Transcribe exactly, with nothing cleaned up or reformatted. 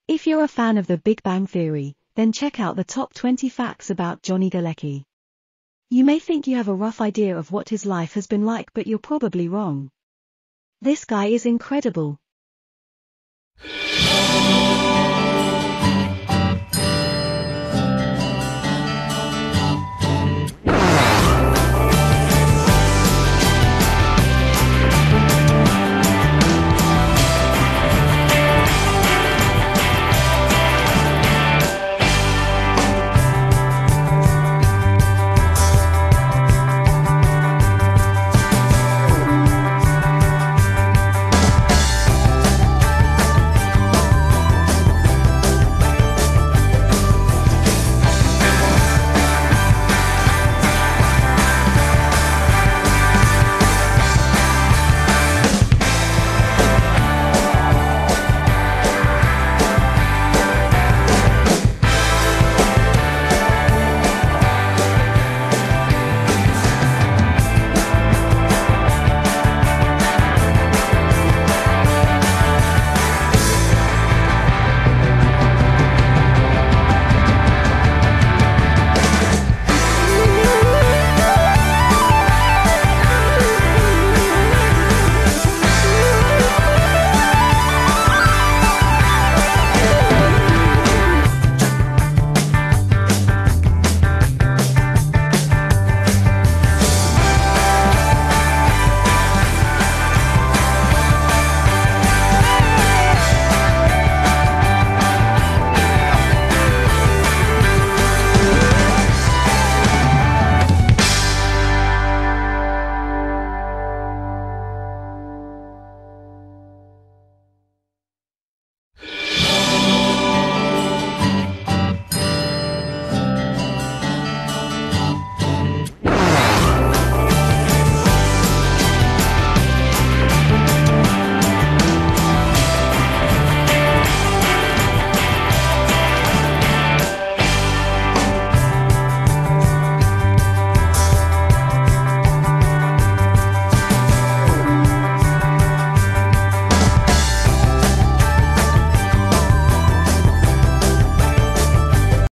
If you're a fan of The Big Bang Theory, then check out the top twenty facts about Johnny Galecki. You may think you have a rough idea of what his life has been like, but you're probably wrong. This guy is incredible.